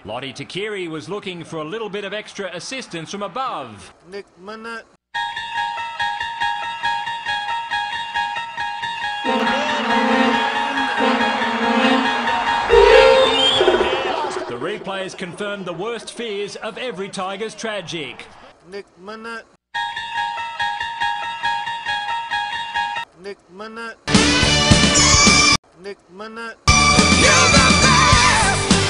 Lottie Takiri was looking for a little bit of extra assistance from above. NEK MINNUT. The replayers confirmed the worst fears of every Tigers tragic. NEK MINNUT. NEK MINNUT. NEK MINNUT. You're the best!